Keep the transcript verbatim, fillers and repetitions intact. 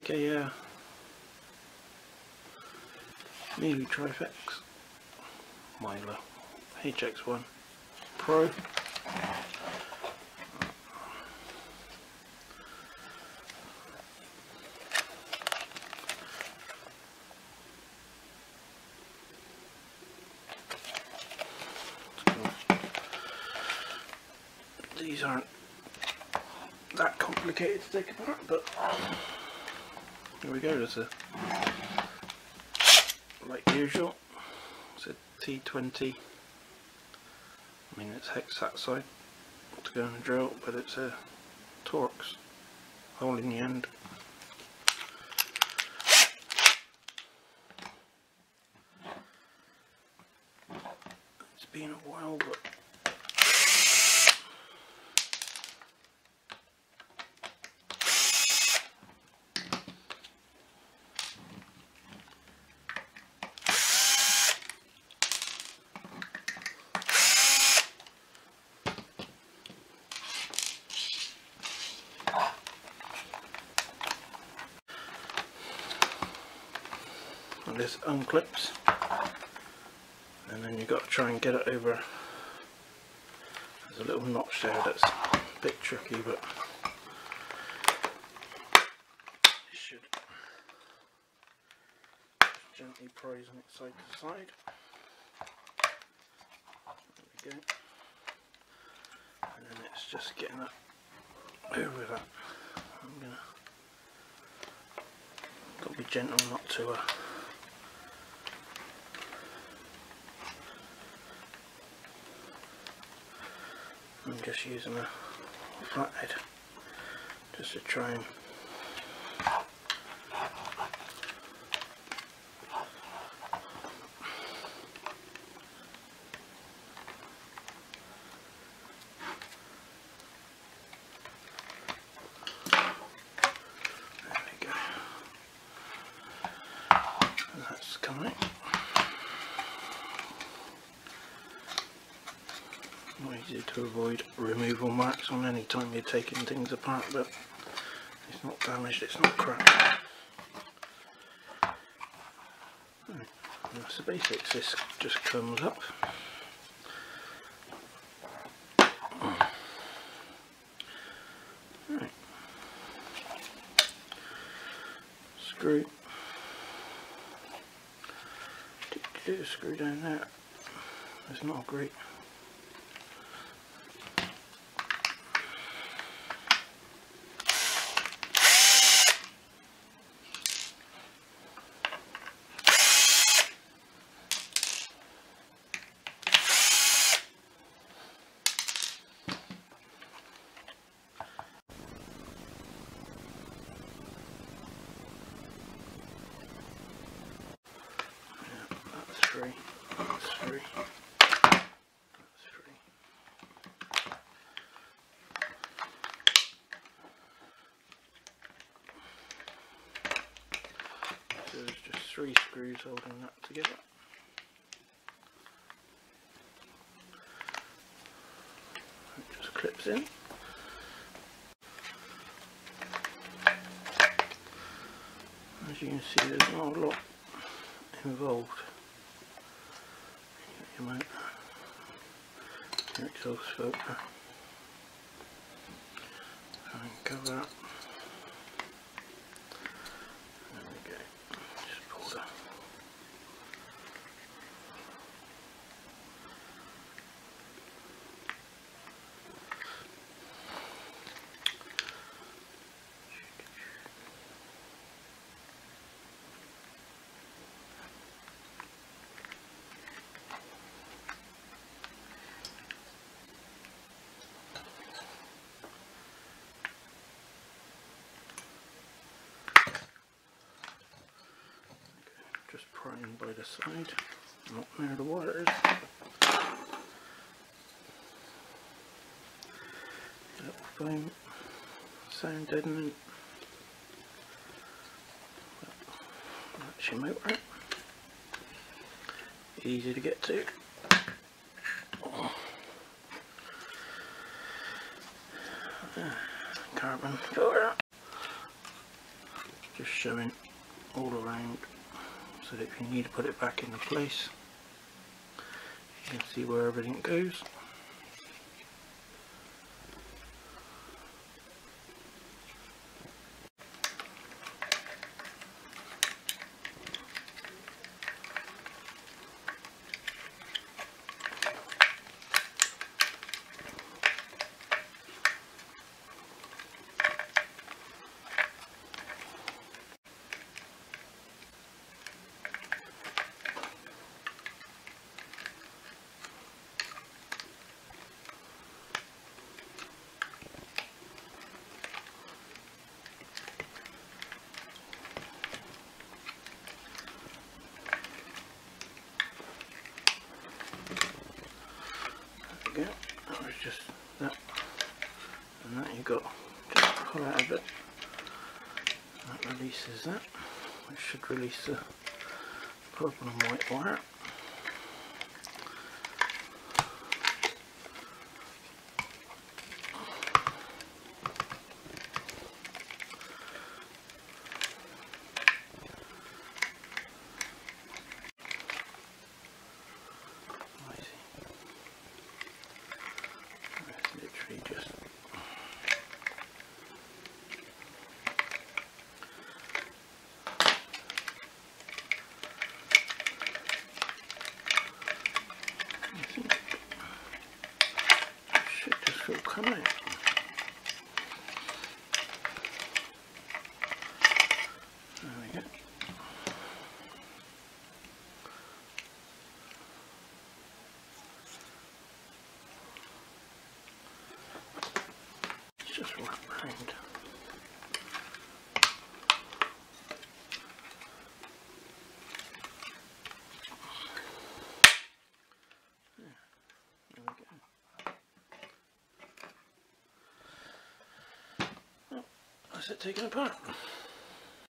Okay, uh, Miele Trifle Miele H X one Pro. These aren't that complicated to take apart, but here we go. There's a, like usual, it's a T twenty. I mean, it's hex that side to go in the drill, but it's a Torx hole in the end. It's been a while, but and this unclips, and then you've got to try and get it over. There's a little notch there that's a bit tricky, but it should gently prise on its side to side. There we go. And then it's just getting that over that. I'm gonna got to be gentle not to uh, I'm just using a flathead just to try and there we go, and that's coming. Easy to avoid removal marks on any time you're taking things apart, but it's not damaged, it's not cracked. Right. That's the basics. This just comes up. Right. Screw. Do a screw down there. It's not great. Three. That's three. That's three. So there's just three screws holding that together. It just clips in. As you can see, there's not a lot involved. You might your exhaust filter. Try and cover that. There we go. Just pull that. Just prying by the side, not near the wires. Little foam, sound deadening. That's your motor. Easy to get to. Carbon filter. just showing all around so that if you need to put it back into place you can see where everything goes. Go. That was just that, and that you got just pull out a bit. That releases that, which should release the purple and white wire. Just I think it should just all come out. There we go. Just wrap round. Yeah, there we go. Well, that's it taken apart.